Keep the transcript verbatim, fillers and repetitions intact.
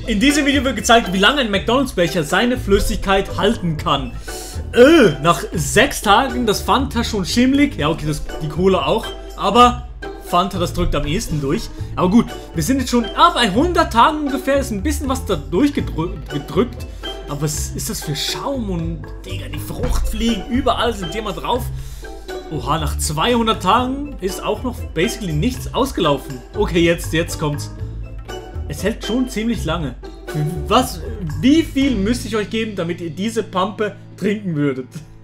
In diesem Video wird gezeigt, wie lange ein McDonalds-Becher seine Flüssigkeit halten kann. Äh, nach sechs Tagen das Fanta schon schimmlig. Ja, okay, das, die Cola auch. Aber Fanta, das drückt am ehesten durch. Aber gut, wir sind jetzt schon ah, bei hundert Tagen ungefähr. Ist ein bisschen was da durchgedrückt. Aber was ist das für Schaum? Und, Digga, die Fruchtfliegen, überall sind die mal drauf. Oha, nach zweihundert Tagen ist auch noch basically nichts ausgelaufen. Okay, jetzt, jetzt kommt's. Es hält schon ziemlich lange. Was, wie viel müsste ich euch geben, damit ihr diese Pampe trinken würdet?